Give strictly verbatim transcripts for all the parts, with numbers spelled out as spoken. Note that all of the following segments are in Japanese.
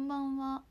んばんは。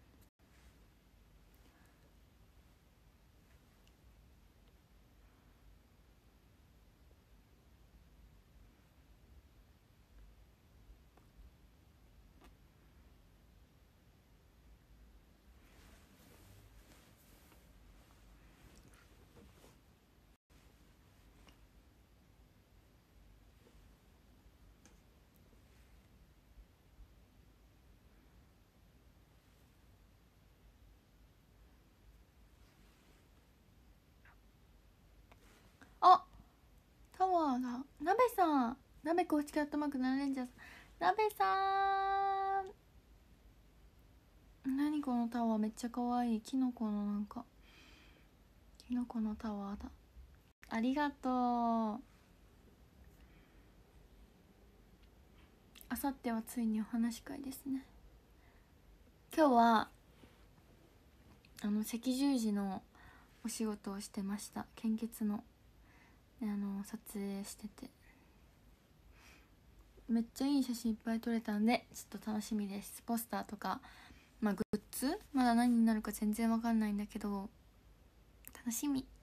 あ、タワーだ。なべさん、なべ公式アットマークななレンジャーさん、なべさん、何このタワーめっちゃ可愛い。キノコのなんかキノコのタワーだ。ありがとう。あさってはついにお話し会ですね。今日はあの赤十字のお仕事をしてました。献血のであの撮影してて、めっちゃいい写真いっぱい撮れたんでちょっと楽しみです。ポスターとか、まあ、グッズまだ何になるか全然わかんないんだけど楽しみ。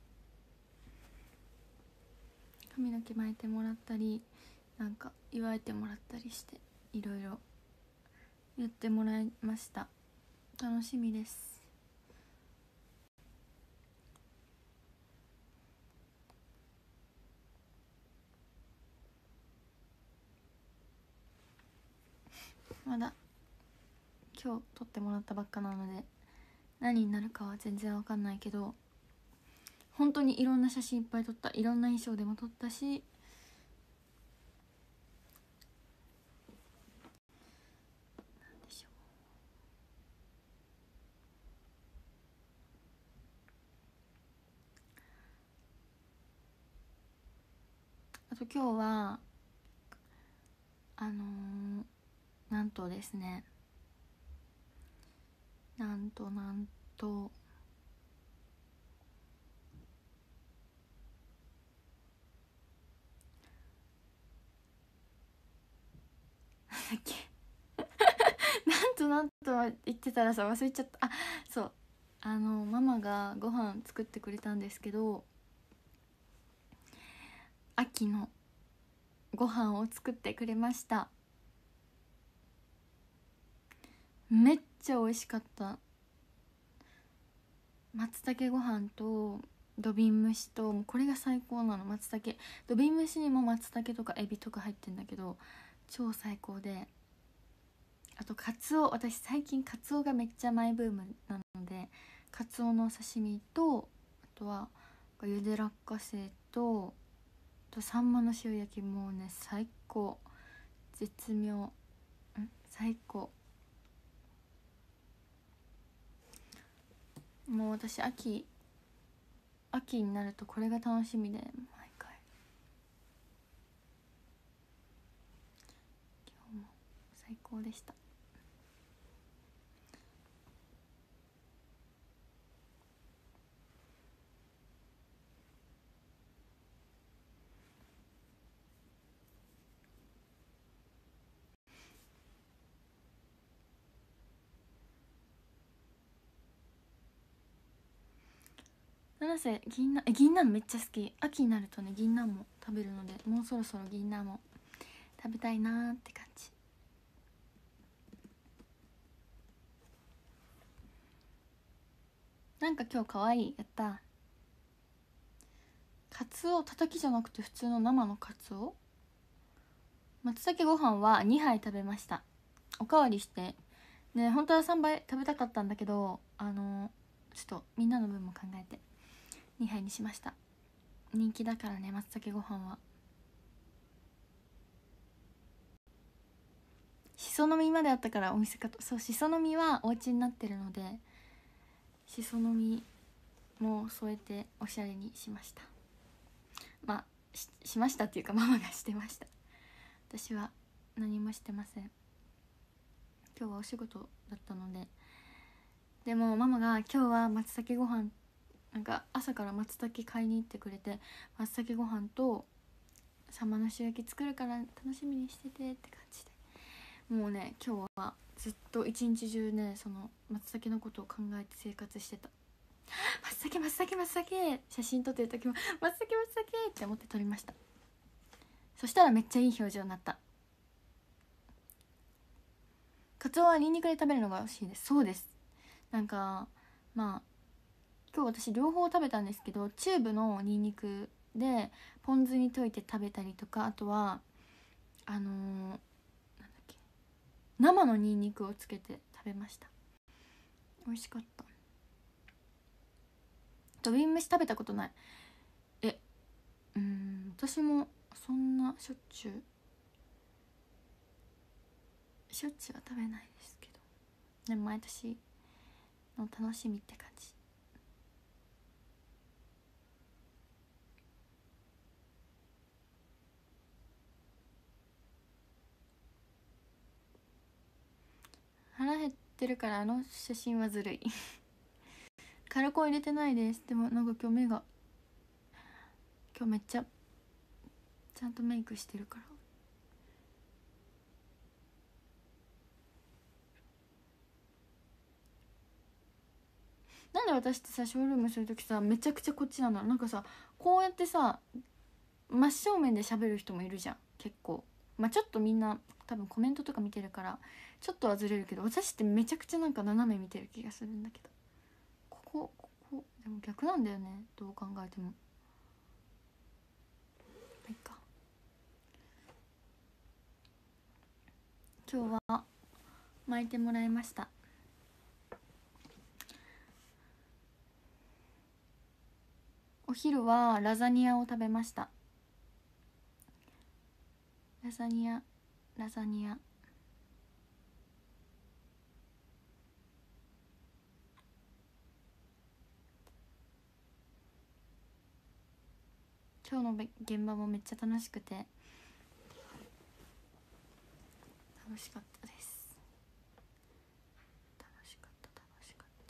髪の毛巻いてもらったりなんか祝えてもらったりしていろいろ言ってもらいました。楽しみです。まだ今日撮ってもらったばっかなので何になるかは全然わかんないけど、本当にいろんな写真いっぱい撮った。いろんな衣装でも撮ったし、なんでしょう、あと今日はあのー、なんとですねなんとなんとなんだっけなんとなんと言ってたらさ忘れちゃった。あ、そうあのママがご飯作ってくれたんですけど、秋のご飯を作ってくれました。めっちゃ美味しかった。松茸ご飯と土瓶蒸しと、もうこれが最高なの。松茸土瓶蒸しにも松茸とかエビとか入ってんだけど超最高で、あとカツオ、私最近カツオがめっちゃマイブームなのでカツオのお刺身と、あとはゆで落花生と、あとサンマの塩焼き、もうね最高、絶妙、ん最高。もう私秋秋になるとこれが楽しみで毎回。今日も最高でした。七瀬銀杏、え銀杏めっちゃ好き。秋になるとね銀杏も食べるので、もうそろそろ銀杏も食べたいなーって感じ。なんか今日かわいい。やった。カツオたたきじゃなくて普通の生のカツオ。松茸ご飯はにはい食べました。おかわりしてね、本当はさんばい食べたかったんだけど、あのちょっとみんなの分も考えてにはいにしました。人気だからね、松茸ご飯は。しその実まであったからお店かと。そう、しその実はお家になってるのでしその実も添えておしゃれにしました。まあ し, しましたっていうかママがしてました。私は何もしてません。今日はお仕事だったので。でもママが今日は松茸ご飯、なんか朝から松茸買いに行ってくれて、松茸ご飯とサンマの塩焼き作るから楽しみにしててって感じで、 もうね今日はずっと一日中ねその松茸のことを考えて生活してた。松茸松茸松茸、写真撮ってる時も松茸松茸って思って撮りました。そしたらめっちゃいい表情になった。カツオはニンニクで食べるのが美味しいです。そうです。なんかまあ今日私両方食べたんですけど、チューブのニンニクでポン酢に溶いて食べたりとか、あとはあのー、なんだっけ生のニンニクをつけて食べました。美味しかった。土瓶蒸し食べたことない。えうーん私もそんなしょっちゅうしょっちゅうは食べないですけど、でも毎年の楽しみって感じ。腹減ってるからあの写真はずるいカラコン入れてないです。でもなんか今日目が今日めっちゃちゃんとメイクしてるから。なんで私ってさショールームするときさめちゃくちゃこっちなんだろう。なんかさこうやってさ真正面で喋る人もいるじゃん結構。まあちょっとみんな多分コメントとか見てるからちょっとはずれるけど、私ってめちゃくちゃなんか斜め見てる気がするんだけど、ここここでも逆なんだよねどう考えても。いいか。今日は巻いてもらいました。お昼はラザニアを食べました。ラザニアラザニア今日の現場もめっちゃ楽しくて楽しかったです。楽しかった楽しかった。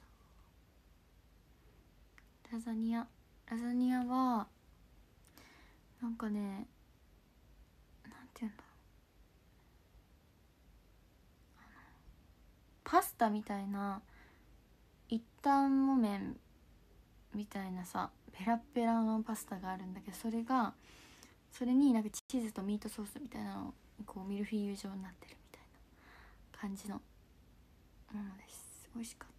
ラザニアラザニアはなんかね、なんていうんだろう、パスタみたいな一旦も麺みたいなさペラペラのパスタがあるんだけど、それがそれになんかチーズとミートソースみたいなのこうミルフィーユ状になってるみたいな感じのものです。美味しかった。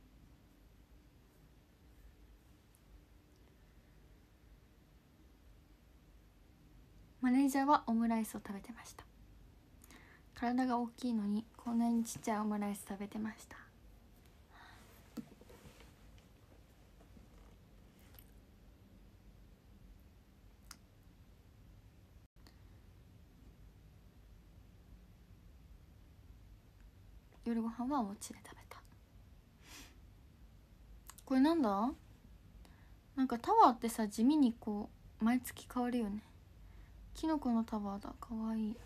マネージャーはオムライスを食べてました。体が大きいのにこんなにちっちゃいオムライス食べてました。夜ご飯はお家で食べた。これなんだ、なんかタワーってさ地味にこう毎月変わるよね。キノコのタワーだ、かわいい。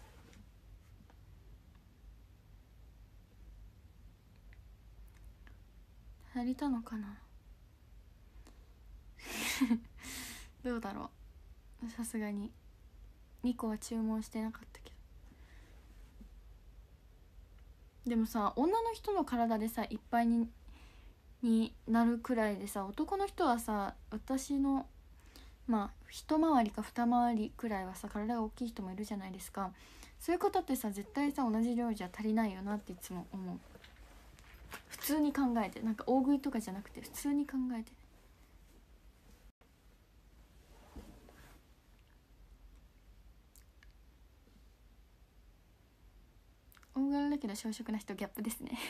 足りたのかなどうだろう、さすがににこは注文してなかったけど。でもさ女の人の体でさいっぱいにになるくらいでさ、男の人はさ私のまあ一回りか二回りくらいはさ体が大きい人もいるじゃないですか。そういう方ってさ絶対さ同じ量じゃ足りないよなっていつも思う。普通に考えて、なんか大食いとかじゃなくて普通に考えて。大柄だけど小食な人ギャップですね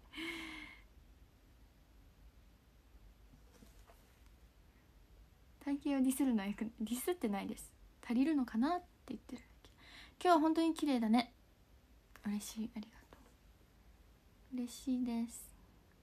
体型をディスるのはよく、ディスってないです。足りるのかなって言ってる。今日は本当に綺麗だね。嬉しい、ありがとう。嬉しいです。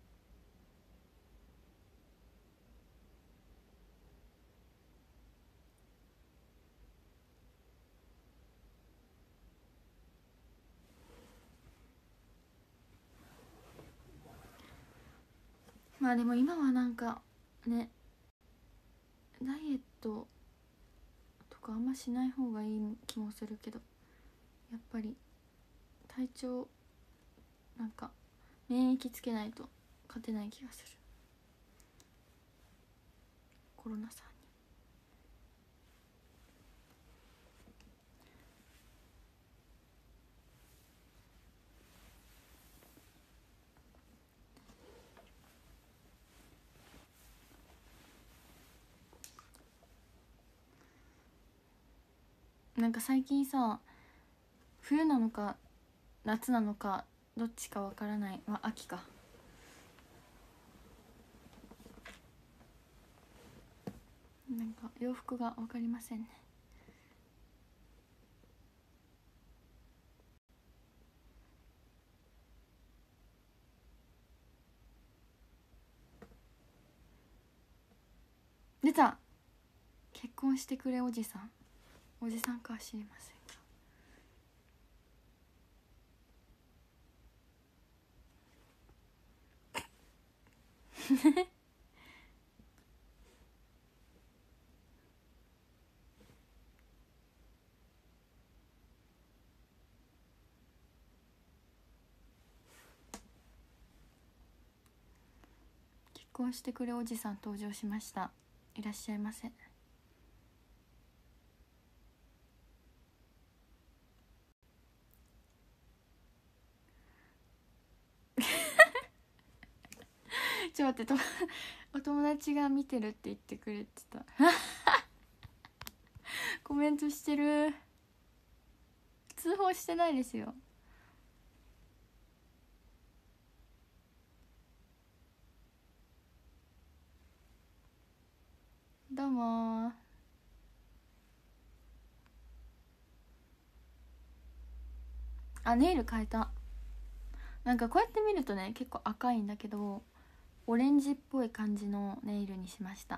まあでも今はなんかねダイエットとかあんましない方がいい気もするけど、やっぱり体調なんか免疫つけないと勝てない気がする、コロナさんに。なんか最近さ、冬なのか夏なのかどっちかわからない、まあ秋か、なんか洋服が分かりませんね。出た、結婚してくれおじさん。おじさんかは知りませんが結婚してくれおじさん登場しました。いらっしゃいませ。ちょっと待って、とお友達が見てるって言ってくれてたコメントしてる。通報してないですよ。どうも。あ、ネイル変えた。なんかこうやって見るとね結構赤いんだけど、オレンジっぽい感じのネイルにしました。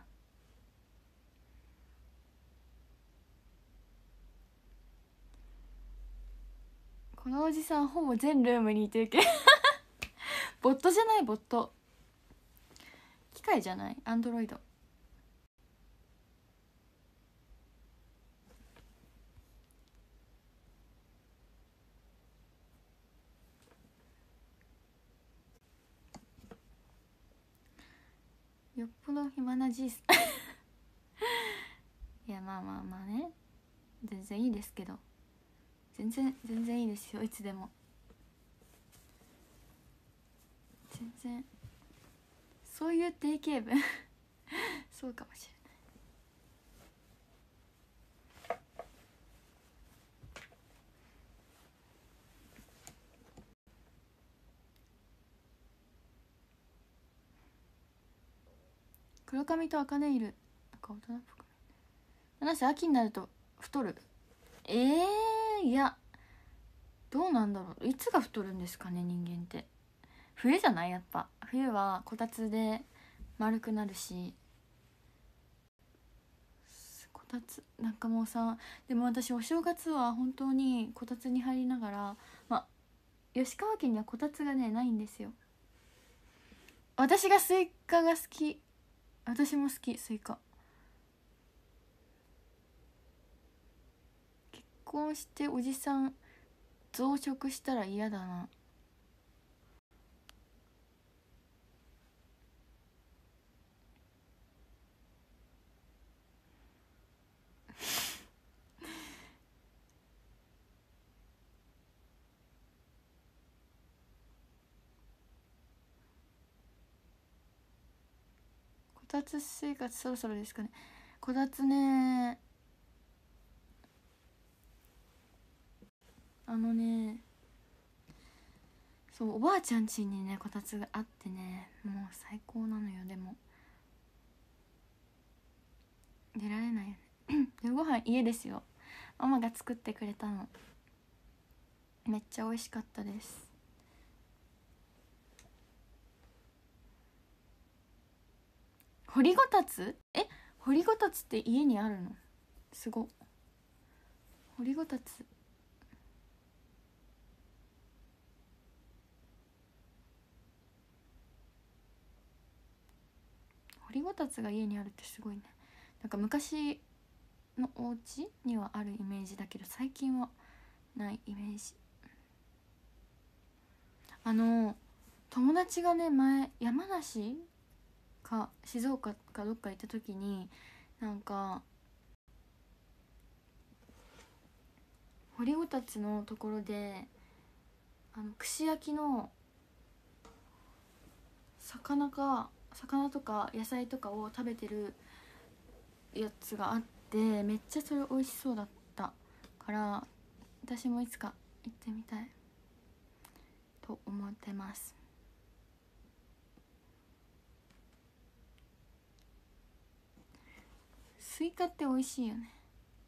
このおじさんほぼ全ルームにいてるけどボットじゃない、ボット機械じゃない、アンドロイド。よっぽど暇なじいすいやまあまあまあね、全然いいですけど、全然全然いいですよ、いつでも全然。そういう定型文そうかもしれない。黒髪と赤ネイル、なんか大人っぽくない。なし秋になると太る。えー、いやどうなんだろう、いつが太るんですかね人間って。冬じゃない、やっぱ冬はこたつで丸くなるし、こたつなんかもうさ、でも私お正月は本当にこたつに入りながら、まあ吉川家にはこたつがねないんですよ。私がスイカが好き、私も好きスイカ。結婚しておじさん増殖したら嫌だなこたつ生活そろそろですかね。こたつね、あのね、そうおばあちゃん家にねこたつがあってね、もう最高なのよ。でも出られないよね夜ご飯家ですよ、ママが作ってくれたの、めっちゃ美味しかったです。掘りごたつ、え掘りごたつって家にあるの？すごっ。掘りごたつ掘りごたつが家にあるってすごいね。なんか昔のお家にはあるイメージだけど最近はないイメージ。 あの友達がね前山梨か静岡かどっか行った時になんか掘ごたつのところであの串焼きの魚か魚とか野菜とかを食べてるやつがあってめっちゃそれ美味しそうだったから私もいつか行ってみたいと思ってます。スイカって美味しいよね。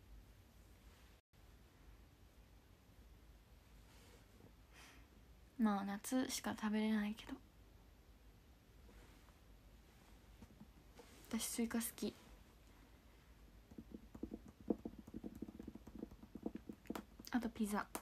まあ夏しか食べれないけど私スイカ好き。あとピザ。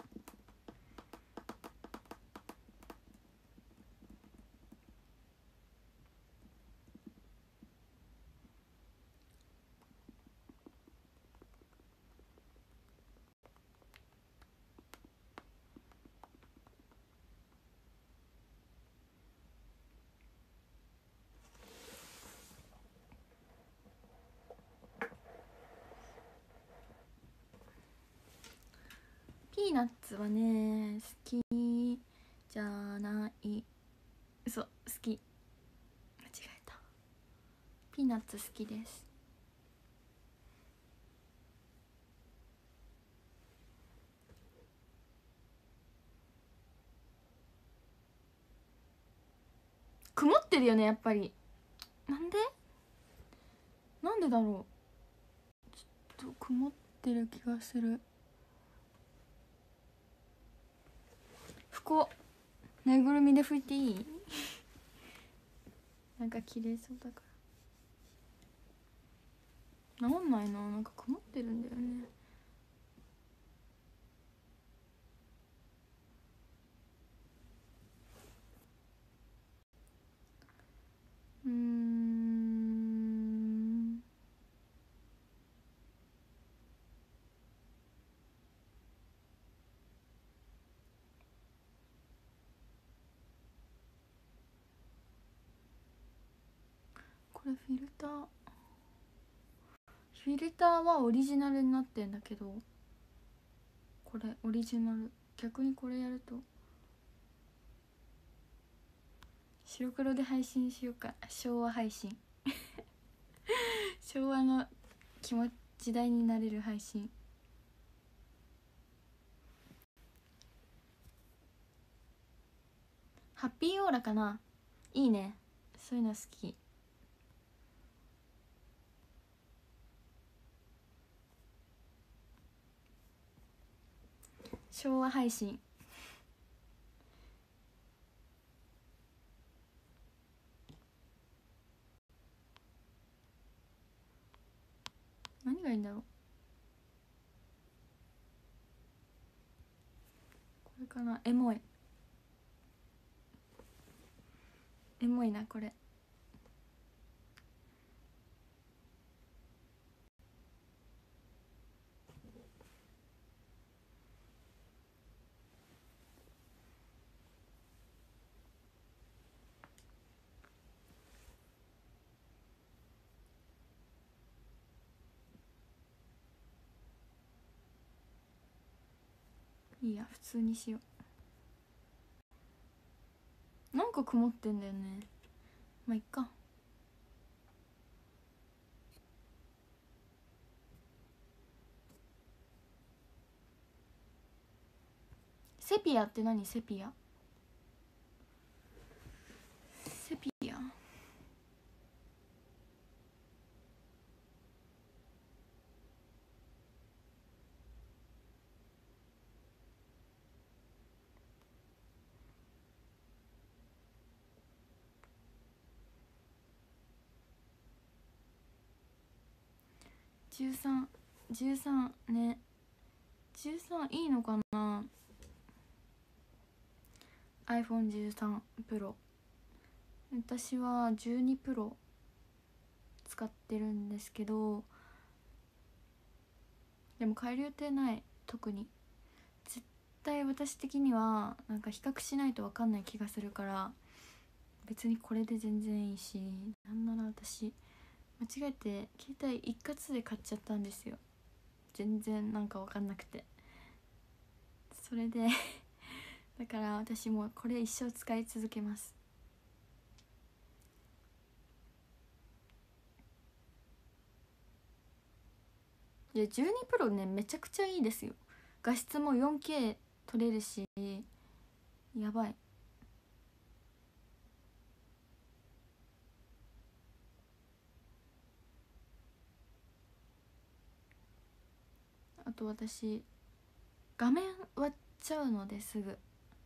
ピーナッツはね好きじゃない嘘好き間違えた。ピーナッツ好きです。曇ってるよねやっぱり。なんでなんでだろう。ちょっと曇ってる気がする。拭こう。ぬいぐるみで拭いていいなんか綺麗そうだから治んないな。なんか曇ってるんだよね。うーんこれフィルターフィルターはオリジナルになってんだけどこれオリジナル逆にこれやると白黒で配信しようか。昭和配信昭和の気持ち時代になれる配信。ハッピーオーラかな。いいねそういうの好き。昭和配信何がいいんだろう。これかな。エモいエモいなこれ。いいや普通にしよう。なんか曇ってんだよね。まあいっか。セピアって何。セピアセピアじゅうさん、じゅうさんね。じゅうさんいいのかな。 アイフォンじゅうさん Pro。 私はじゅうに Pro 使ってるんですけどでも変える予定ない特に。絶対私的にはなんか比較しないと分かんない気がするから、別にこれで全然いいし、なんなら私間違えて携帯一括で買っちゃったんですよ。全然なんか分かんなくて、それでだから私もこれ一生使い続けます。いやじゅうにプロね、めちゃくちゃいいですよ。画質も よんケー 撮れるし、やばい。あと私画面割っちゃうのですぐ、だ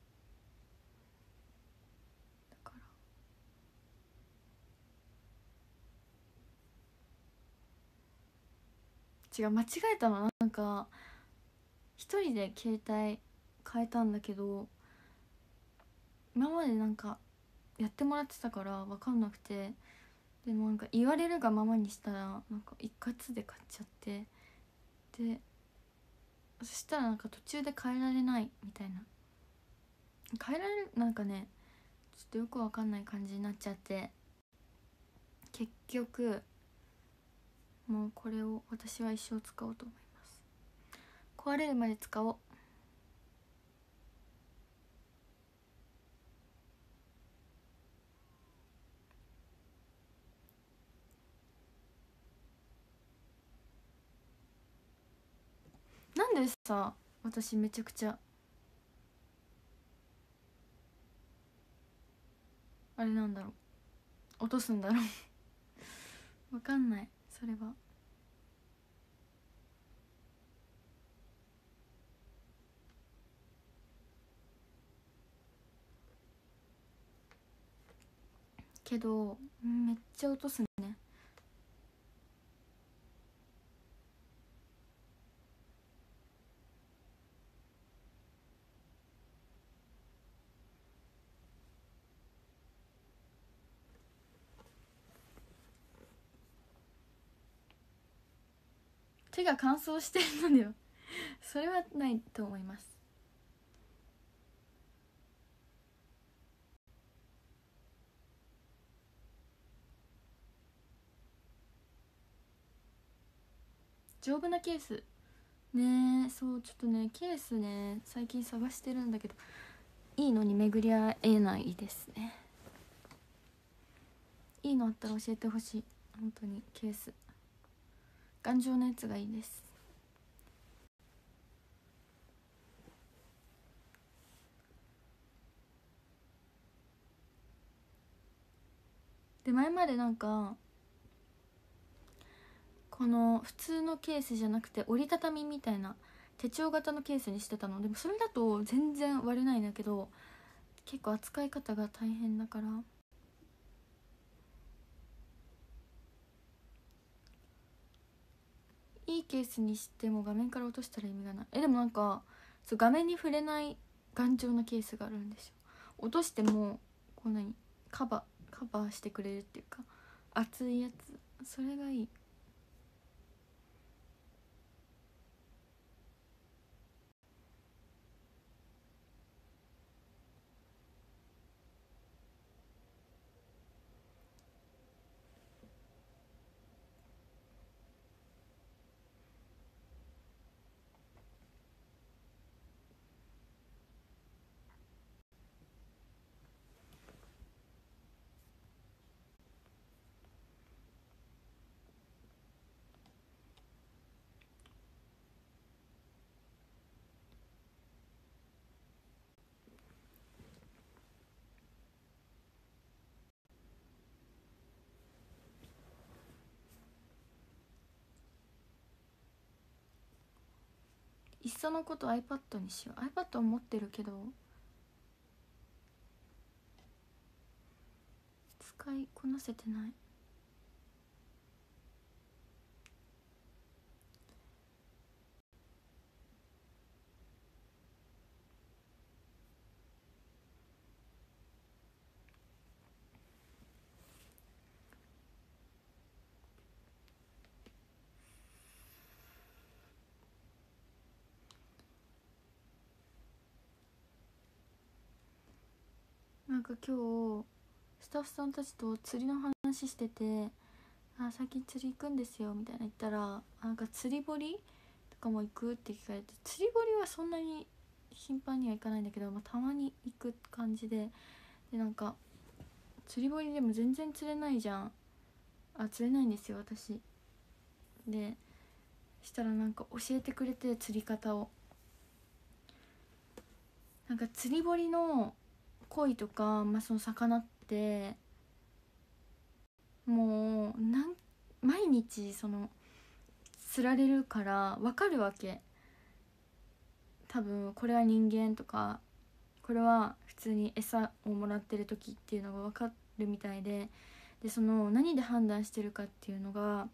から違う、間違えたの。なんか一人で携帯変えたんだけど、今までなんかやってもらってたから分かんなくて、でもなんか言われるがままにしたらなんか一括で買っちゃって、でそしたらなんか途中で変えられないみたいな、変えられるなんかね、ちょっとよく分かんない感じになっちゃって、結局もうこれを私は一生使おうと思います。壊れるまで使おう。なんでさ、私めちゃくちゃあれなんだろう、落とすんだろうわかんない、それは。けどめっちゃ落とすね。手が乾燥してるのではそれはないと思います。丈夫なケースね。そうちょっとね、ケースね最近探してるんだけど、いいのに巡り合えないですね。いいのあったら教えてほしい、本当に。ケース頑丈なやつがいいです。で前までなんかこの普通のケースじゃなくて折りたたみみたいな手帳型のケースにしてたの。でもそれだと全然割れないんだけど、結構扱い方が大変だから、いいケースにしても画面から落としたら意味がない。えでもなんかそう画面に触れない頑丈なケースがあるんですよ。落としてもこう何カバーカバーしてくれるっていうか、厚いやつ、それがいい。いっそのこと iPad にしよう。 iPad を持ってるけど使いこなせてない。 なんか今日スタッフさんたちと釣りの話してて、あ最近釣り行くんですよみたいな言ったら、なんか釣り堀とかも行くって聞かれて、釣り堀はそんなに頻繁には行かないんだけど、まあ、たまに行く感じで、でなんか釣り堀でも全然釣れないじゃん。あ釣れないんですよ私で。したらなんか教えてくれて、釣り方を。なんか釣り堀の鯉とか、まあ、その魚ってもうなん毎日その釣られるから分かるわけ。多分これは人間とか、これは普通に餌をもらってる時っていうのが分かるみたいで、でその何で判断してるかっていうのが、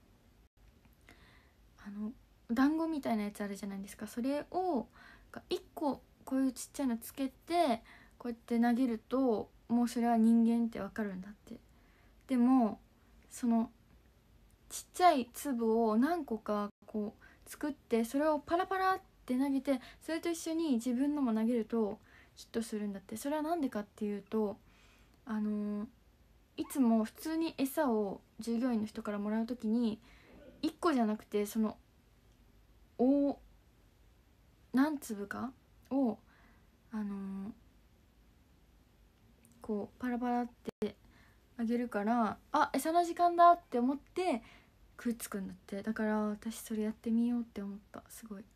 あの団子みたいなやつあるじゃないですか。それをいっここういうちっちゃいのつけてこうやって投げると、もうそれは人間って分かるんだって。でもそのちっちゃい粒を何個かこう作って、それをパラパラって投げて、それと一緒に自分のも投げるとヒットするんだって。それは何でかっていうと、あのー、いつも普通に餌を従業員の人からもらうときにいっこじゃなくて、その大何粒かをあのー、こうパラパラってあげるから、あ餌の時間だって思って食いつくんだって。だから私それやってみようって思った。すごい。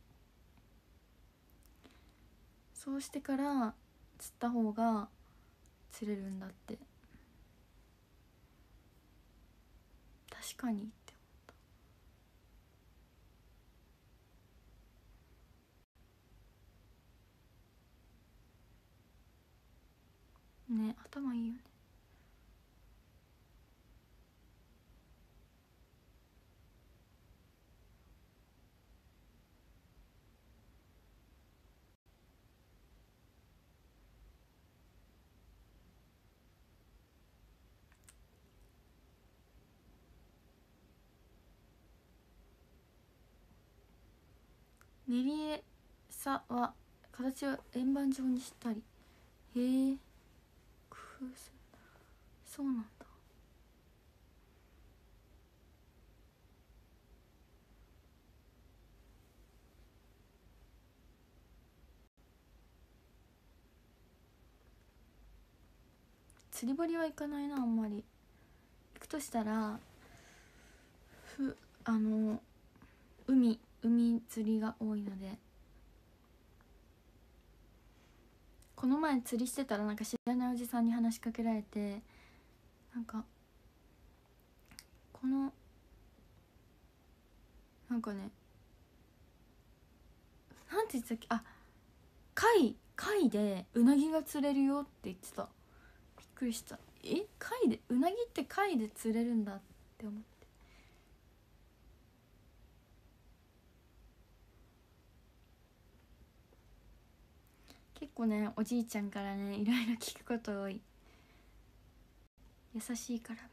そうしてから釣った方が釣れるんだって。確かにって思ったね。頭いいよね。練り餌は形を円盤状にしたり、へえ工夫する。そうなんだ。釣り堀は行かないなあんまり。行くとしたらふあの海海釣りが多いので。この前釣りしてたらなんか知らないおじさんに話しかけられて、なんかこのなんかね、なんて言ってたっけ、あ貝貝でうなぎが釣れるよって言ってた。びっくりした。え貝でうなぎって貝で釣れるんだって思って。結構ねおじいちゃんからねいろいろ聞くこと多い。優しいからみんな。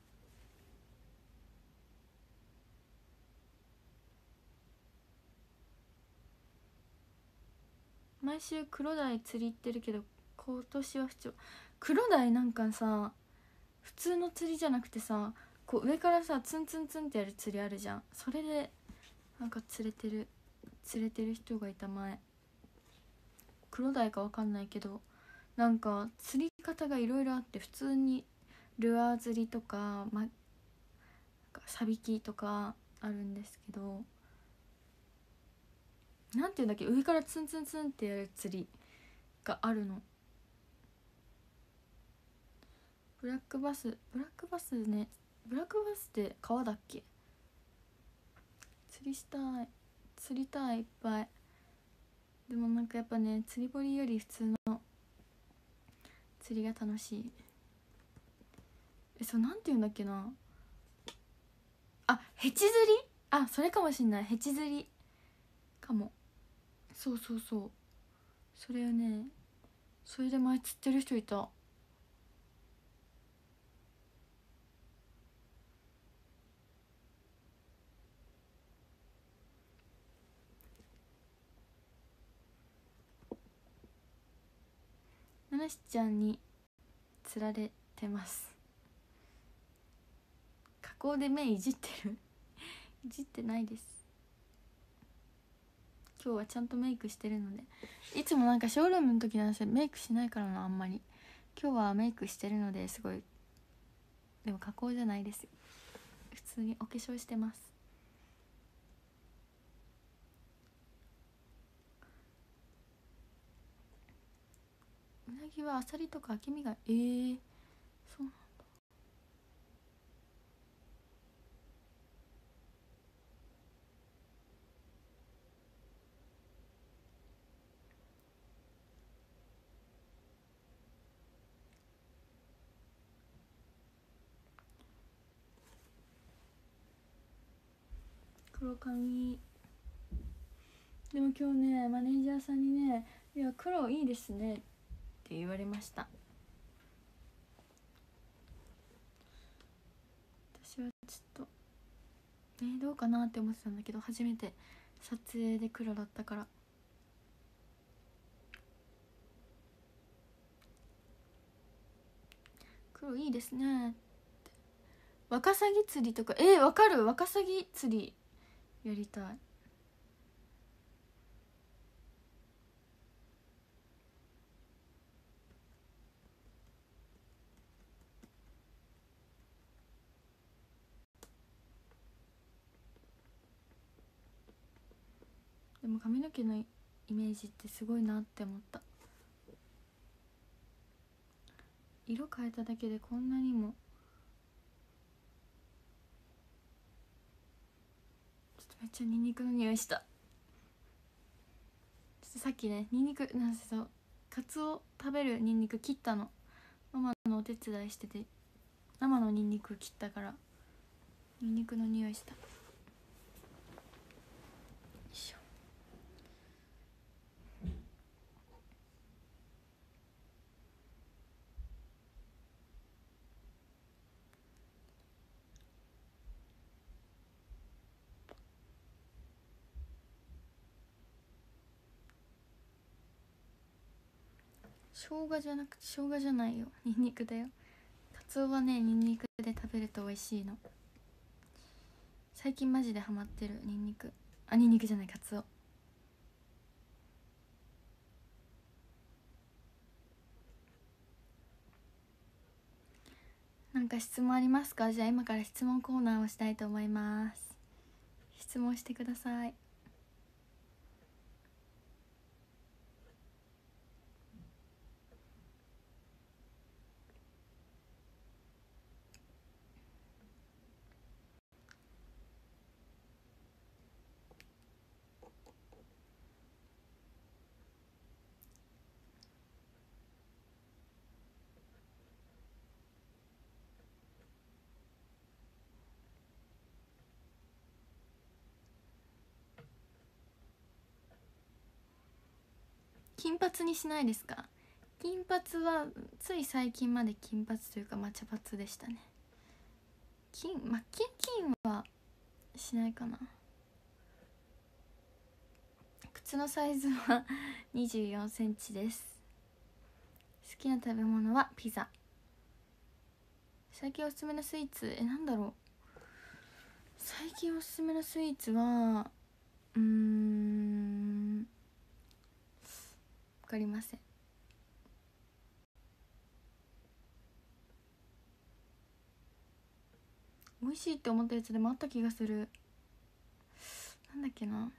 毎週黒鯛釣り行ってるけど今年は不調。黒鯛なんかさ普通の釣りじゃなくてさ、こう上からさツンツンツンってやる釣りあるじゃん。それでなんか釣れてる釣れてる人がいた前。黒鯛か分かんないけど、なんか釣り方がいろいろあって、普通にルアー釣りとか、ま、サビキとかあるんですけど、なんていうんだっけ、上からツンツンツンってやる釣りがあるの。ブラックバスブラックバスね。ブラックバスって川だっけ。釣りしたい釣りたいいっぱい。でもなんかやっぱね釣り堀より普通の釣りが楽しい。えそうなんて言うんだっけな、あヘチ釣り、あそれかもしんない。ヘチ釣りかも。そうそうそう、それをね、それで前釣ってる人いた。 ななしちゃんにつられてます。加工で目いじってるいじってないです。今日はちゃんとメイクしてるので。いつもなんかショールームの時なんせメイクしないからな、あんまり。今日はメイクしてるのですごい。でも加工じゃないですよ、普通にお化粧してます。うなぎはあさりとかあけみがえー、そうなんだ。黒髪でも今日ねマネージャーさんにね「いや黒いいですね」って言われました。私はちょっとえー、どうかなって思ってたんだけど、初めて撮影で黒だったから。黒いいですねって。ワカサギ釣りとかえー、わかる。ワカサギ釣りやりたい。でも髪の毛のイメージってすごいなって思った。色変えただけでこんなにも。ちょっとめっちゃニンニクの匂いした。ちょっとさっきねニンニクなんせそうカツオ食べるニンニク切ったの。ママのお手伝いしてて生のニンニク切ったからニンニクの匂いした。よいしょ。生姜じゃなくて生姜じゃないよ、ニンニクだよ。カツオはねニンニクで食べると美味しいの。最近マジでハマってるニンニク。あニンニクじゃないカツオ。なんか質問ありますか？じゃあ今から質問コーナーをしたいと思います。質問してください。金髪にしないですか？金髪はつい最近まで金髪というかまあ茶髪でしたね。金まあ金金はしないかな。靴のサイズはにじゅうよんセンチです。好きな食べ物はピザ。最近おすすめのスイーツえなんだろう。最近おすすめのスイーツはうーん分かりません。美味しいって思ったやつでもあった気がする。なんだっけな。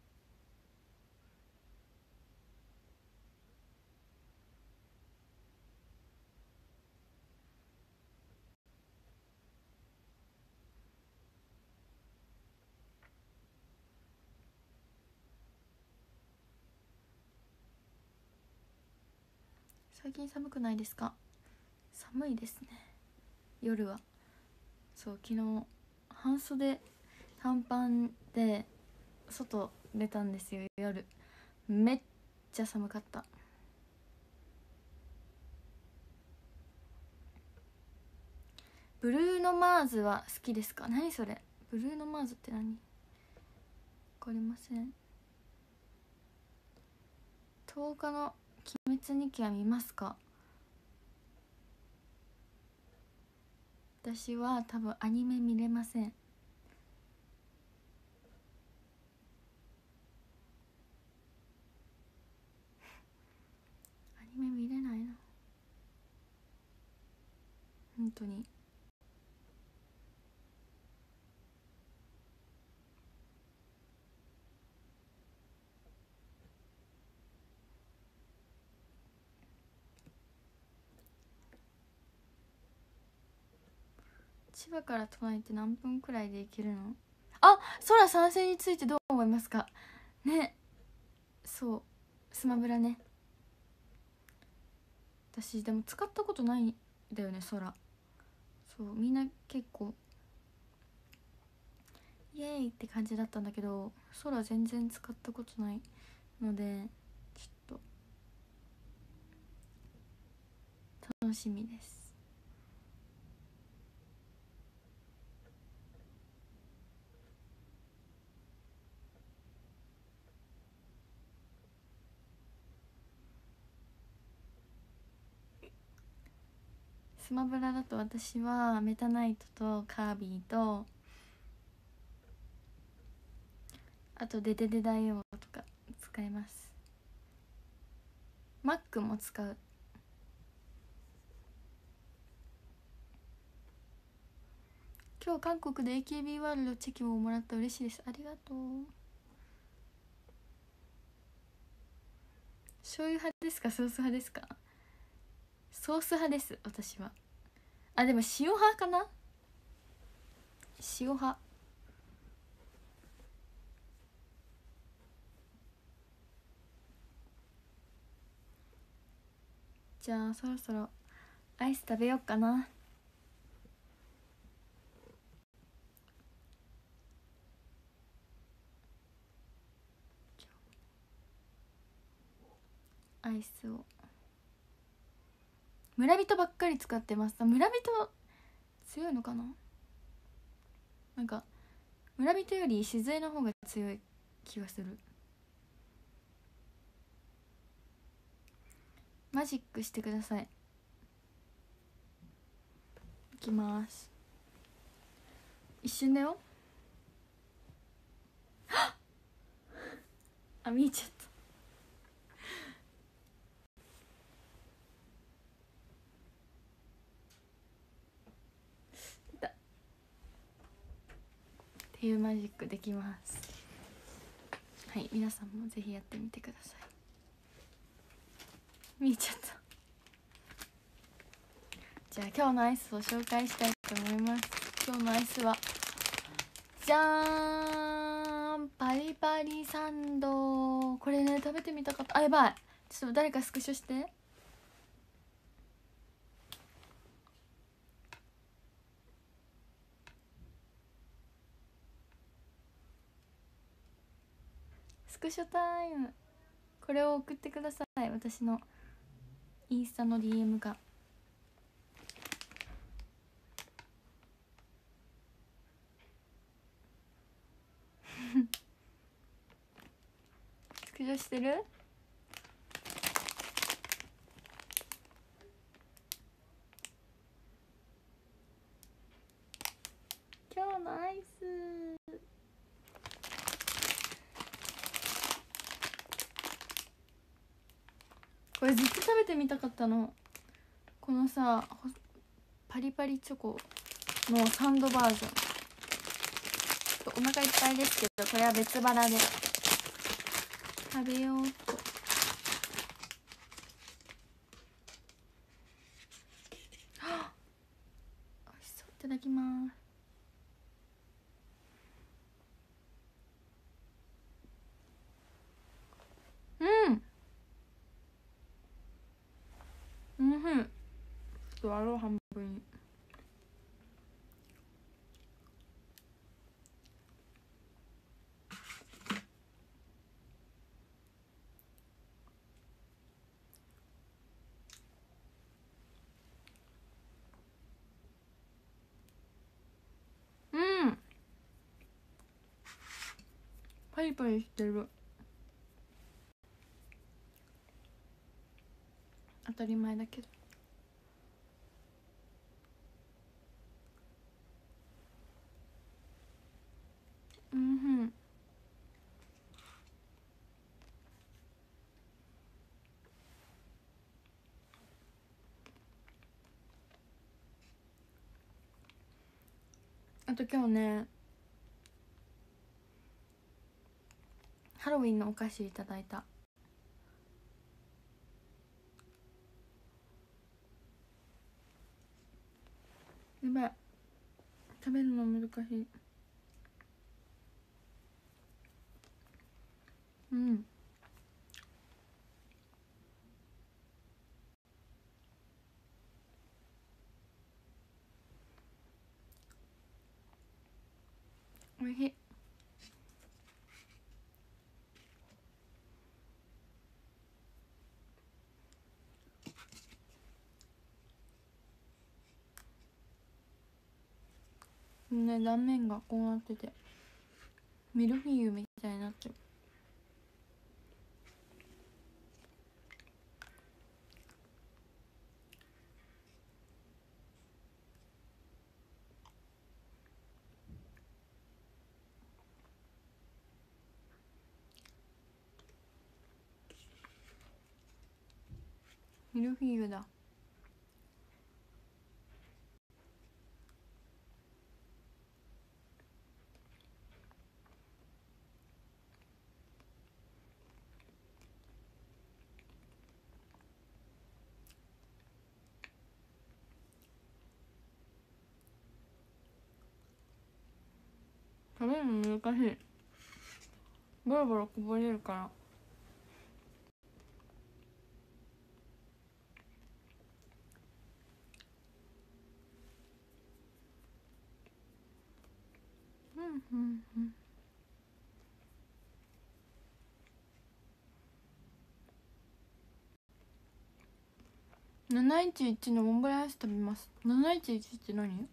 最近寒くないですか？寒いですね夜は。そう昨日半袖短パンで外出たんですよ夜。めっちゃ寒かった。ブルーノ・マーズは好きですか？何それブルーノ・マーズって何？わかりません。とおかの鬼滅日記は見ますか？ 私は多分アニメ見れません。アニメ見れないな本当に。千葉から都内って何分くらいで行けるの？あ、空参戦についてどう思いますかね。そうスマブラね。私でも使ったことないんだよね空。そうみんな結構イエーイって感じだったんだけど、空全然使ったことないのでちょっと楽しみです。スマブラだと私はメタナイトとカービィとあとデデデ大王とか使います。マックも使う。今日韓国で エーケービー ワールドチェキをもらった嬉しいです。ありがとう。醤油派ですかソース派ですか？ソース派です私は。あでも塩派かな。塩派。じゃあそろそろアイス食べよっかな。アイスを村人ばっかり使ってます。村人強いのかな。なんか村人より静江の方が強い気がする。マジックしてください。いきます。一瞬だよ。あ見えちゃった。っていうマジックできます。はい、皆さんもぜひやってみてください。見えちゃった。じゃあ今日のアイスを紹介したいと思います。今日のアイスはじゃーん、パリパリサンド。これね食べてみたかった。あやばい、ちょっと誰かスクショして。スクショタイム。これを送ってください。私のインスタの ディーエム かスクショしてる？今日のアイスこれずっと食べてみたかったの。このさパリパリチョコのサンドバージョン。ちょっとお腹いっぱいですけどこれは別腹で食べようっと。はっおいしそう。いただきます。うんうんふん。ちょっと割ろう半分に。うんパリパリしてる。当たり前だけど。 あと今日ねハロウィンのお菓子いただいた。やばい、食べるの難しい。うん、おいしい。ね、断面がこうなっててミルフィーユみたいになってる。ミルフィーユだ。食べるの難しい。ボロボロこぼれるから。うんうんうん。なないちいちのモンブランアイス食べます。なないちいちって何？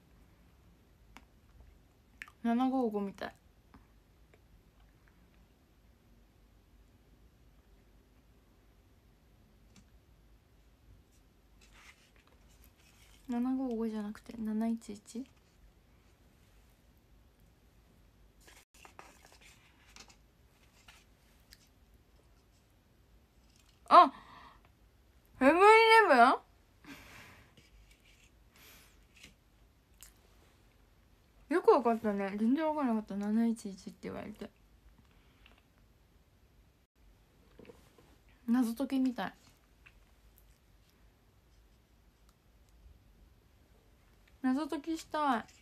ななごーご みたい。ななごーごじゃなくてなないちいち。あ、セブンイレブン？よくわかったね。全然わからなかった。なないちいちって言われて。謎解きみたい。謎解きしたい。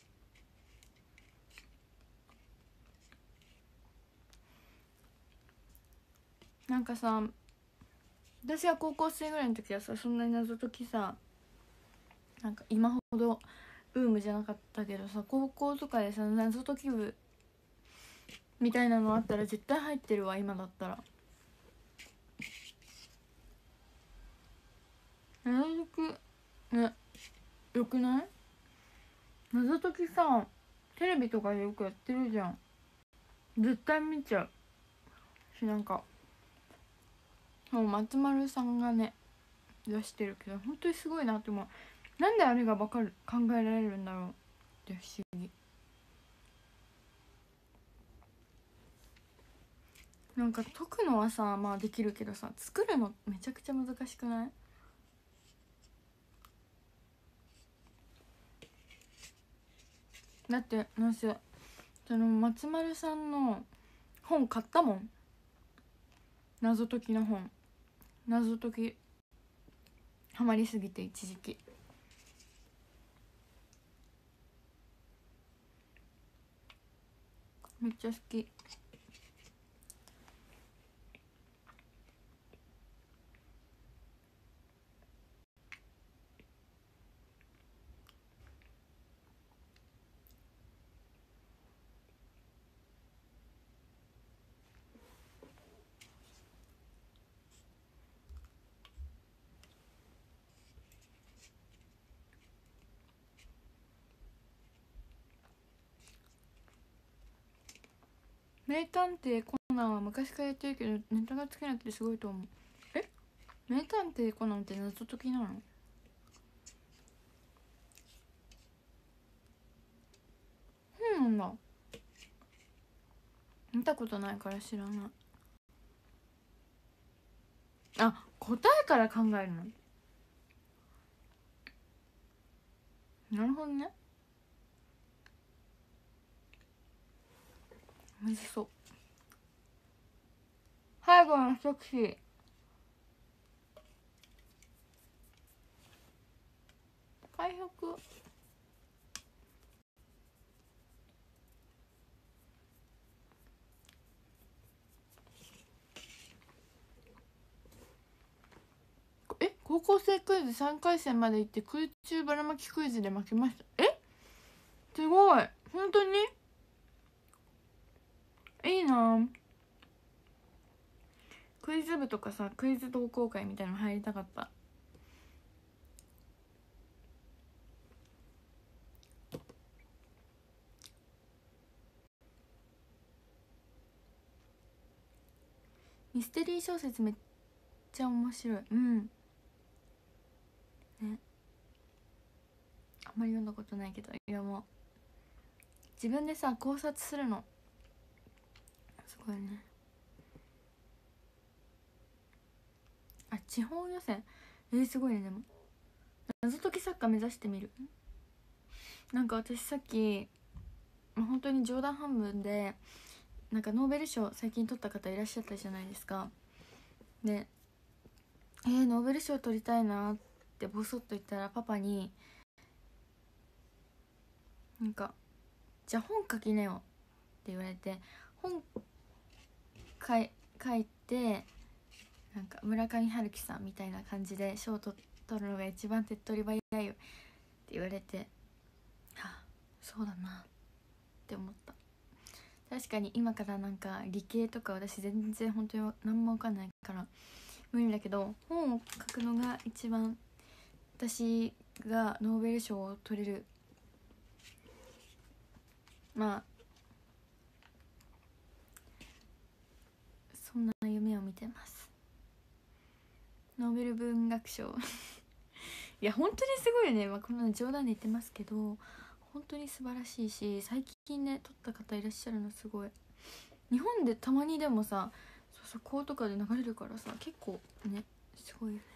なんかさ、私は高校生ぐらいの時はさ、そんなに謎解きさ、なんか今ほどブームじゃなかったけどさ、高校とかでさ謎解き部みたいなのあったら絶対入ってるわ。今だったら謎解きね、よくない？謎解きさ、テレビとかでよくやってるじゃん。絶対見ちゃうし、なんかもう松丸さんがね出してるけど、本当にすごいなって思う。なんであれが分かる考えられるんだろうって不思議。なんか解くのはさまあできるけどさ、作るのめちゃくちゃ難しくない？だってなんせその松丸さんの本買ったもん。謎解きの本、謎解きハマりすぎて一時期。めっちゃ好き。名探偵コナンは昔からやってるけどネタがつけなくてすごいと思う。え、名探偵コナンって謎解きなの？そうなんだ。見たことないから知らない。あ、答えから考えるの？なるほどね。 むずそう。最後の一口。回復。え、高校生クイズさんかい戦まで行って空中ばらまきクイズで負けました。え、すごい、本当にいいな。クイズ部とかさ、クイズ同好会みたいなの入りたかった。ミステリー小説めっちゃ面白い。うんね、あんまり読んだことないけど、いやもう自分でさ考察するのすごいね。あ、地方予選、えー、すごいね。でも謎解き作家目指してみる。なんか私さっき本当に冗談半分でなんかノーベル賞最近取った方いらっしゃったじゃないですか。で、えー、ノーベル賞取りたいなってボソッと言ったらパパになんかじゃあ本書きなよって言われて、本書い書いてなんか村上春樹さんみたいな感じで賞を取るのが一番手っ取り早いよって言われて、はあ、そうだなって思った。確かに今からなんか理系とか私全然本当に何も分かんないから無理だけど、本を書くのが一番私がノーベル賞を取れる、まあそんな夢を見てます。ノーベル文学賞いや本当にすごいよね。まあ、こんな冗談で言ってますけど本当に素晴らしいし、最近ね取った方いらっしゃるのすごい。日本でたまにでもさ、速報とかで流れるからさ、結構ねすごいよね。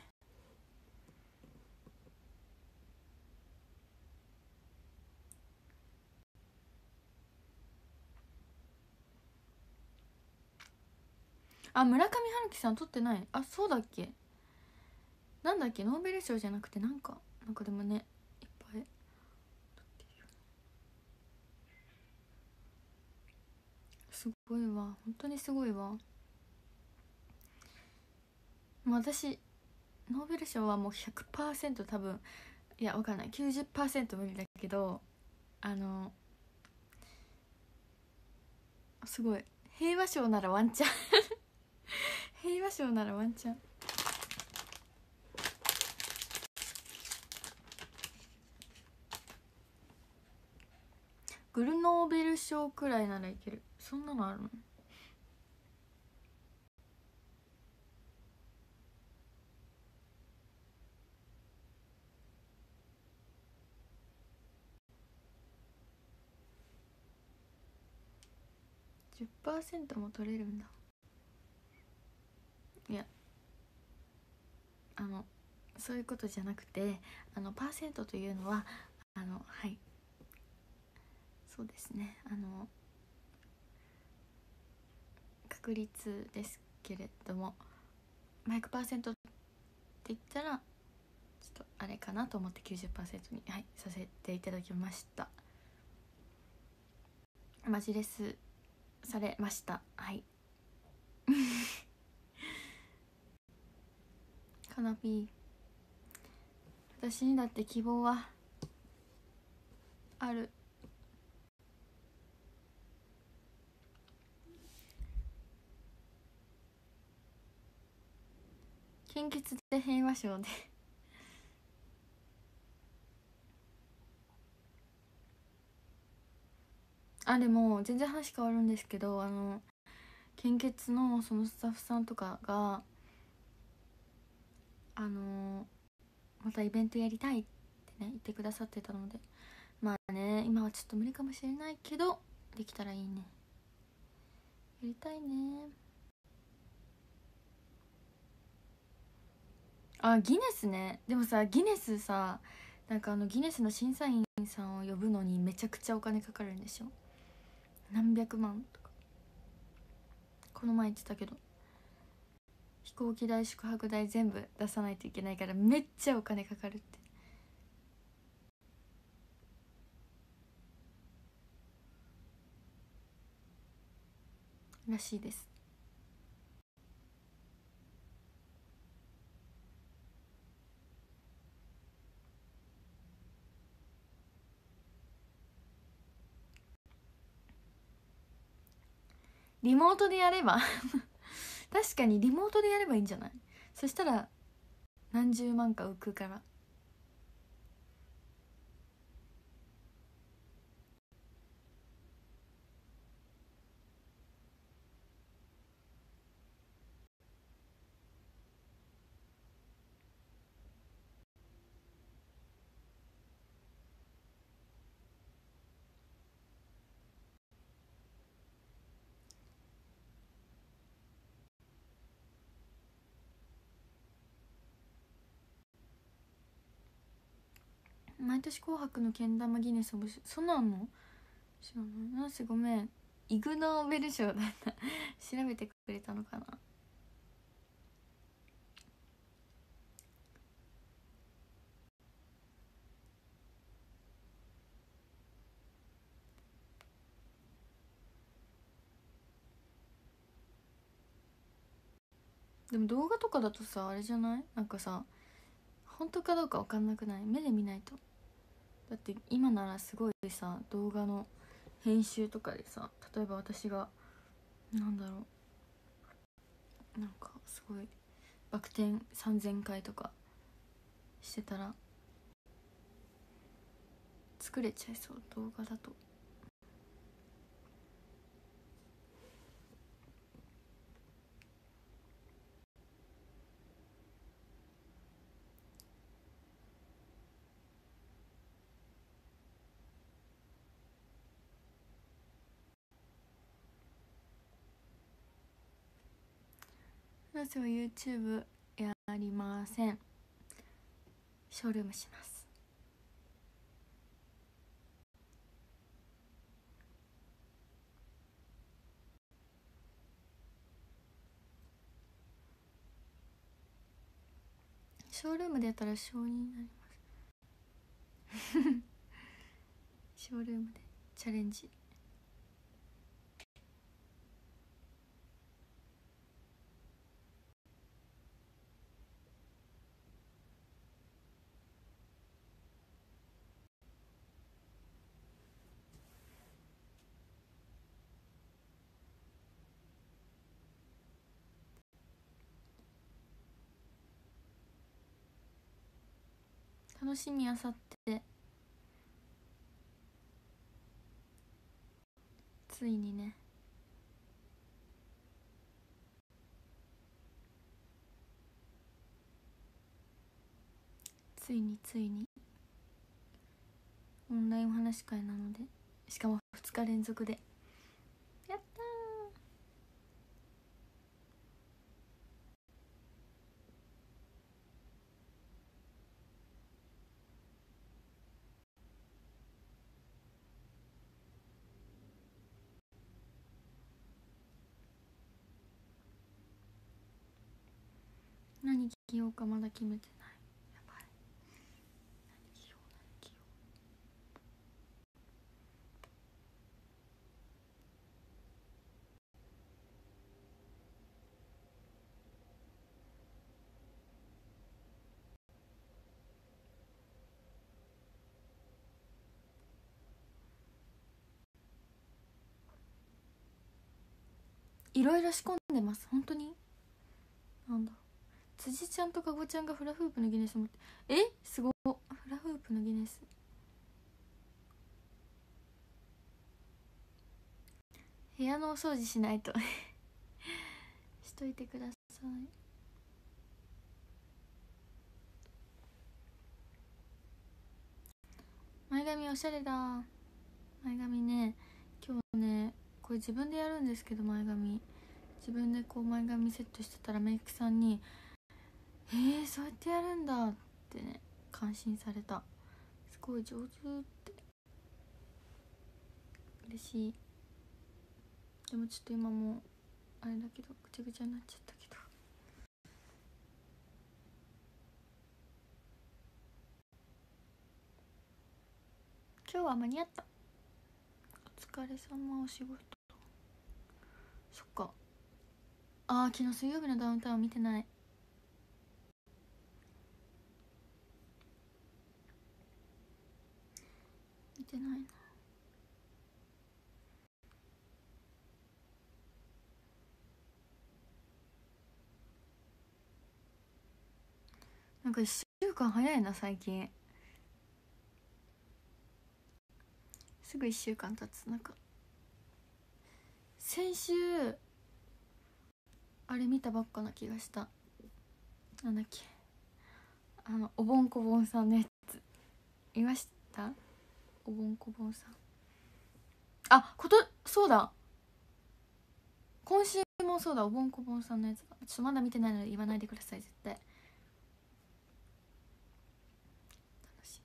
あ、村上春樹さん取ってない。あ、そうだっけ。なんだっけ、ノーベル賞じゃなくてなんかなんかでもねいっぱい。すごいわ、本当にすごいわ。もう私ノーベル賞はもう ひゃくパーセント 多分、いやわかんない、 きゅうじゅっパーセント 無理だけど、あのすごい平和賞ならワンチャン平和賞ならワンチャン。グルノーベル賞くらいならいける。そんなのあるの。じゅっパーセント も取れるんだ。いやあのそういうことじゃなくて、あのパーセントというのはあのはいそうですね、あの確率ですけれども、ひゃくパーセント って言ったらちょっとあれかなと思って きゅうじゅっパーセント に、はい、させていただきました。マジレスされました。はいカナピー、私にだって希望はある。献血で平和賞であ、でも全然話変わるんですけど、あの献血のそのスタッフさんとかがあのまたイベントやりたいってね言ってくださってたので、まあね今はちょっと無理かもしれないけどできたらいいね。やりたいね。あ、ギネスね。でもさギネスさ、なんかあのギネスの審査員さんを呼ぶのにめちゃくちゃお金かかるんでしょ。何百万とか。 この前言ってたけど、飛行機代宿泊代全部出さないといけないからめっちゃお金かかるってらしいです。リモートでやれば確かにリモートでやればいいんじゃない？そしたら何十万か浮くから。毎年紅白のけん玉ギネス募集、そんなんの知らない。なんせごめん、イグ・ノーベル賞だった調べてくれたのかな。でも動画とかだとさ、あれじゃない？なんかさ、本当かどうか分かんなくない？目で見ないと。だって今ならすごいさ、動画の編集とかでさ、例えば私がなんだろう、なんかすごいバク転さんぜんかいとかしてたら作れちゃいそう、動画だと。なぜは YouTube やりません。ショールームします。ショールームでやったら小になりますショールームでチャレンジ。楽しみあさってついにね、ついについにオンラインお話し会なので、しかもふつか連続でやったー。何着ようかまだ決めてない。やばい。何着よう何着よう。いろいろ仕込んでます。本当になんだ、辻ちゃんとかごちゃんがフラフープのギネス持って、えすごっ。フラフープのギネス、部屋のお掃除しないとしといてください。前髪おしゃれだ。前髪ね、今日ねこれ自分でやるんですけど、前髪自分でこう前髪セットしてたらメイクさんに「えー、そうやってやるんだ」ってね感心された。すごい上手って嬉しい。でもちょっと今もあれだけどぐちゃぐちゃになっちゃったけど、今日は間に合った。お疲れ様。お仕事。そっか。あー、昨日水曜日のダウンタウン見てない。見てないな。なんかいっしゅうかん早いな最近。すぐいっしゅうかん経つ。なんか先週あれ見たばっかな気がした。なんだっけ、あのおぼんこぼんさんのやつ見ました？おぼんこぼんさん、あ、ことそうだ、今週もそうだ、おぼんこぼんさんのやつだ。ちょっとまだ見てないので言わないでください、絶対。楽し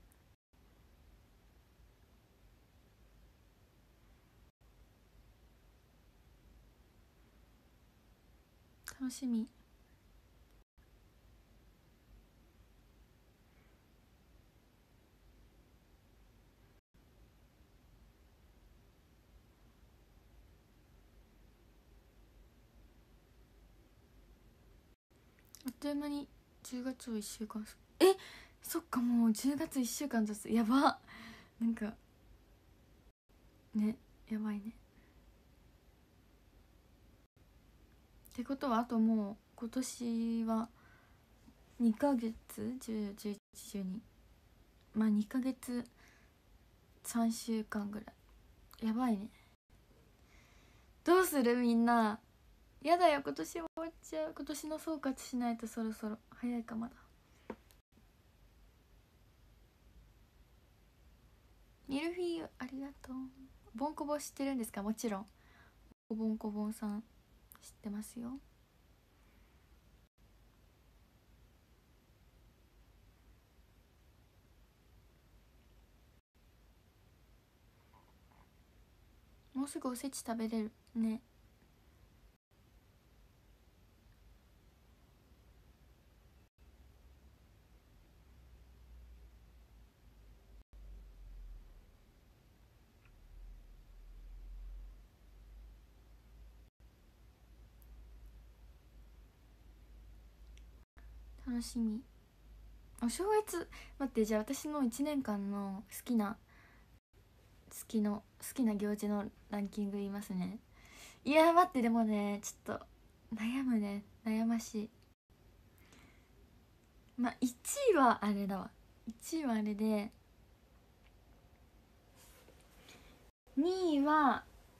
み楽しみ。あっという間にじゅうがつをいっしゅうかん。え、そっか、もうじゅうがついっしゅうかん経つ。やば、なんかね、やばいね。ってことはあともう今年はにかげつ、じゅう、じゅういち、じゅうに、まあにかげつさんしゅうかんぐらい。やばいね。どうするみんな。やだよ、今年終わっちゃう。今年の総括しないとそろそろ。早いかまだ。ミルフィーユありがとう。ボンコボ知ってるんですか？もちろんおぼんこぼんさん知ってますよ。もうすぐおせち食べれるね。楽しみ。お正月、待って、じゃあ私のいちねんかんの好きな好きの好きな行事のランキング言いますね。いや待って、でもねちょっと悩むね、悩ましい。まあいちいはあれだわ、いちいはあれで、にいは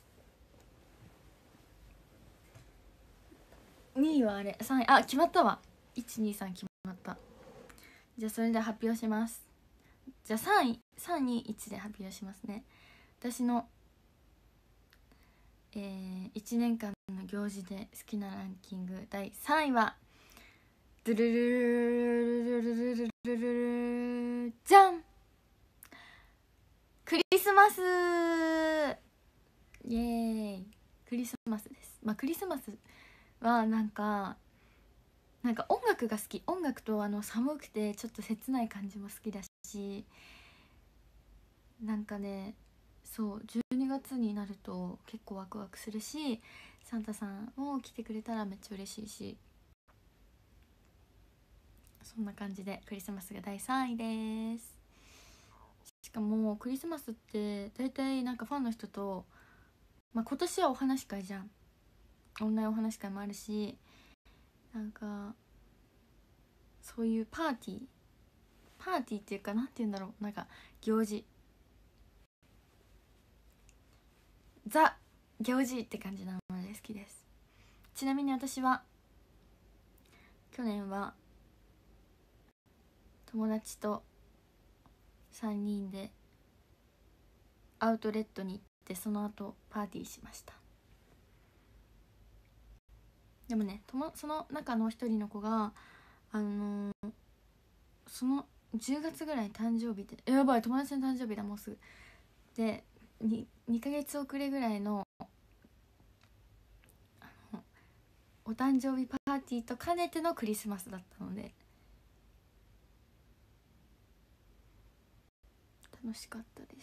にいはあれ、さんい、あ、決まったわ。いちにさん決まった。じゃあそれで発表します。じゃあさんいさんにいちで発表しますね。私のえー、いちねんかんの行事で好きなランキングだいさんいはドゥルルルルルルルルルルルじゃん、クリスマス。イエーイ、クリスマスです。まあクリスマスはなんかなんか音楽が好き。音楽とあの寒くてちょっと切ない感じも好きだし、なんかね、そうじゅうにがつになると結構ワクワクするし、サンタさんも来てくれたらめっちゃ嬉しいし、そんな感じでクリスマスがだいさんいです。しかもクリスマスって大体なんかファンの人と、まあ、今年はお話し会じゃん、オンラインお話し会もあるし、なんかそういうパーティーパーティーっていうかなんて言うんだろう、なんか行事、ザ行事って感じなので好きです。ちなみに私は去年は友達とさんにんでアウトレットに行って、その後パーティーしました。でもね、ともその中の一人の子があのー、そのじゅうがつぐらい誕生日で、やばい、友達の誕生日だ、もうすぐで 2, 2ヶ月遅れぐらいの、あお誕生日パーティーと兼ねてのクリスマスだったので楽しかったです。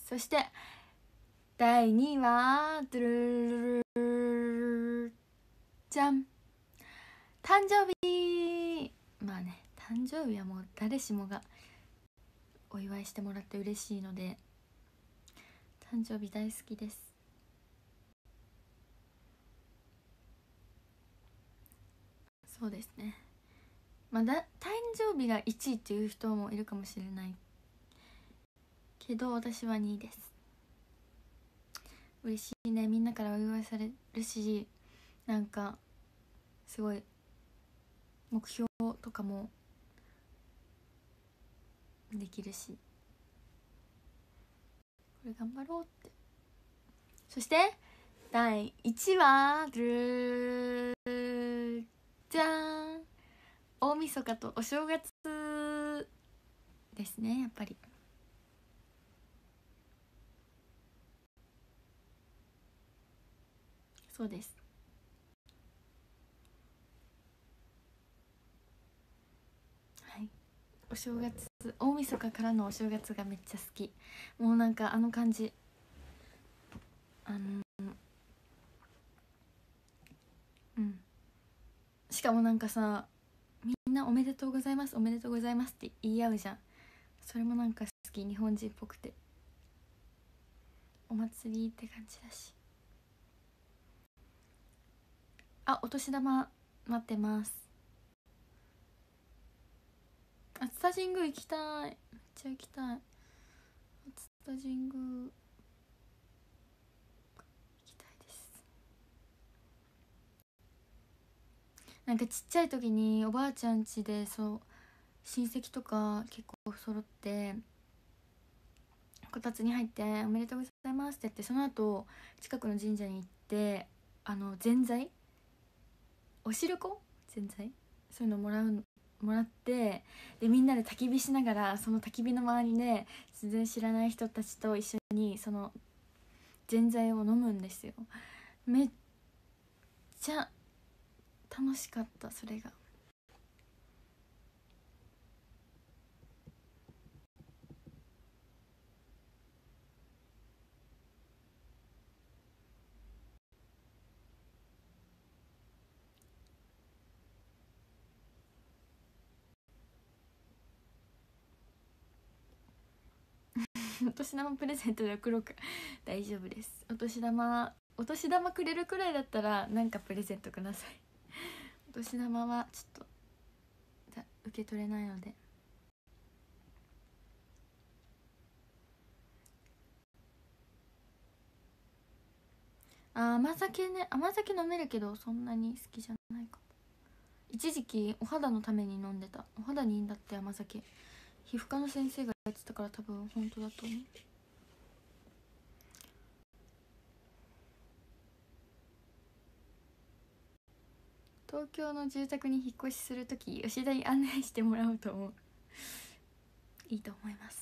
そしてだいにいはドゥルルルルじゃん、誕生日。まあね、誕生日はもう誰しもがお祝いしてもらって嬉しいので誕生日大好きです。そうですね、まあだ誕生日がいちいっていう人もいるかもしれないけど私はにいです。嬉しいね、みんなからお祝いされるし、なんかすごい目標とかもできるし、これ頑張ろうって。そしてだいいちはドゥルじゃーん、大晦日とお正月ですね。やっぱりそうです。はい、お正月、大晦日からのお正月がめっちゃ好き。もうなんかあの感じ、あのうんしかもなんかさ、みんなおめでとうございますおめでとうございますって言い合うじゃん。それもなんか好き、日本人っぽくてお祭りって感じだし。あ、お年玉待ってます。熱田神宮行きたい、めっちゃ行きたい。熱田神宮行きたいです。なんかちっちゃい時におばあちゃん家でそう親戚とか結構揃ってこたつに入っておめでとうございますって言って、その後近くの神社に行ってあのぜんざい、おしるこぜんざい、そういうのもらうもらって、でみんなで焚き火しながらその焚き火の周りで全然知らない人たちと一緒にそのぜんざいを飲むんですよ。めっちゃ楽しかった、それが。お年玉プレゼントで送ろうか。大丈夫です。お年玉お年玉くれるくらいだったらなんかプレゼントください。お年玉はちょっと受け取れないので。あ、甘酒ね、甘酒飲めるけどそんなに好きじゃないかも。一時期お肌のために飲んでた。お肌にいいんだって甘酒、皮膚科の先生が言ってたから多分本当だと思う。東京の住宅に引っ越しするとき吉田に案内してもらおうと思う。いいと思います。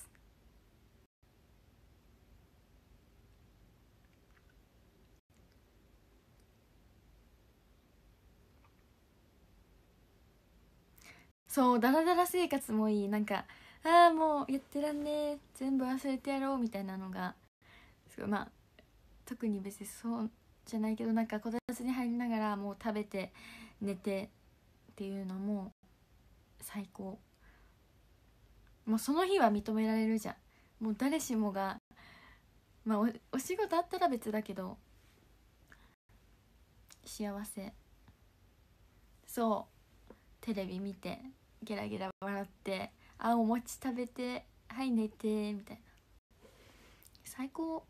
そうダラダラ生活もいい。なんかああもうやってらんねえ全部忘れてやろうみたいなのがすごい、まあ特に別にそうじゃないけど、なんかこたつに入りながらもう食べて寝てっていうのも最高。もうその日は認められるじゃん。もう誰しもが、まあ お, お仕事あったら別だけど幸せ。そうテレビ見てゲラゲラ笑ってあお餅食べてはい寝てみたいな、最高。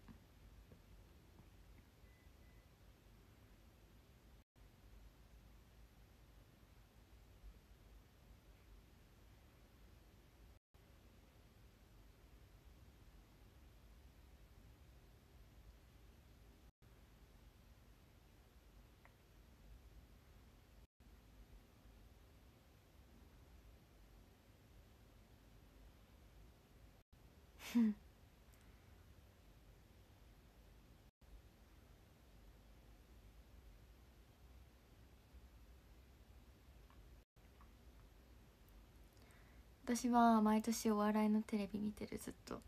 私は毎年お笑いのテレビ見てる、ずっと。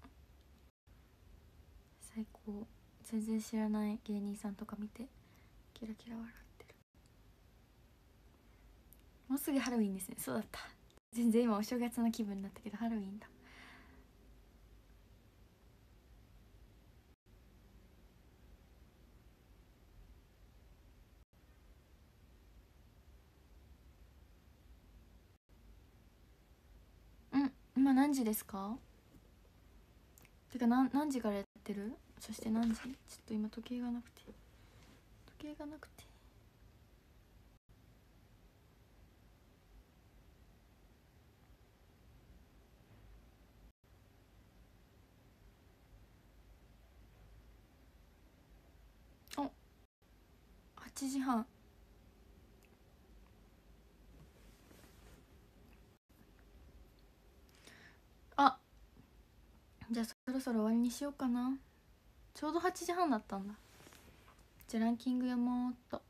最高。全然知らない芸人さんとか見てキラキラ笑ってる。もうすぐハロウィンですね。そうだった、全然今お正月の気分になったけどハロウィンだ。うん、今何時ですか？てか何何時からやってる？そして何時？ちょっと今時計がなくて時計がなくてお、はちじはん。あ、じゃあそろそろ終わりにしようかな。ちょうどはちじはんだったんだ。じゃあランキング読もうっと。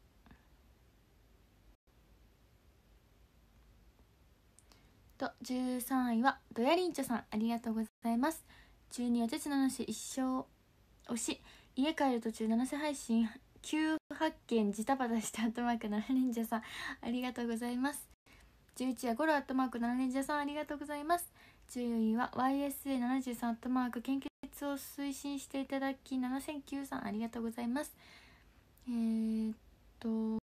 とじゅうさんいはドヤリンチョさん、ありがとうございます。じゅうにいは鉄七し一生推し、家帰る途中七瀬配信急発見ジタバタしたアットマークなな忍者さん、ありがとうございます。じゅういちいはゴロアットマークなな忍者さん、ありがとうございます。じゅうよんいは ワイエスエーななじゅうさん アットマーク献血を推進していただきななせんきゅうさん、ありがとうございます。えー、っと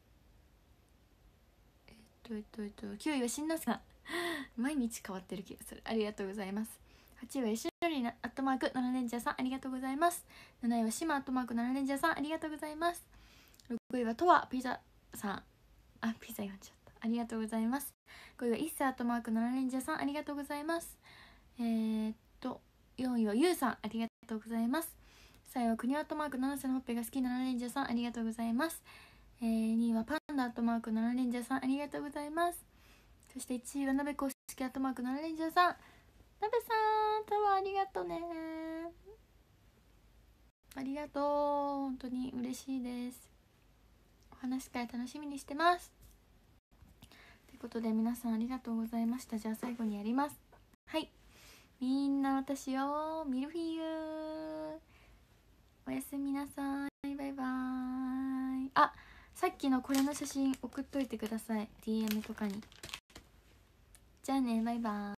えっとえっとえっときゅういはしんのすけさん、毎日変わってる気がする、ありがとうございます。はちいは吉野里アットマークななレンジャーさん、ありがとうございます。なないはシマアットマークななレンジャーさん、ありがとうございます。ろくいはとわピザさん、あ、ピザ読んじゃった、ありがとうございます。ごいはイッサアットマークななレンジャーさん、ありがとうございます。えー、っとよんいはゆうさん、ありがとうございます。さんいは国アットマークななせんほっぺが好きななレンジャーさん、ありがとうございます。えー、にいはパンダアットマークななレンジャーさん、ありがとうございます。そしていちいはなべ公式アットマークななレンジャーさん、なべさん、タワーありがとうね、ありがとう、本当に嬉しいです。お話し会楽しみにしてます。ということで皆さんありがとうございました。じゃあ最後にやります。はい、みんな私をミルフィーユ、おやすみなさい、バイバーイ。あ、さっきのこれの写真送っといてください、 ディーエム とかに。じゃあね、バイバーイ。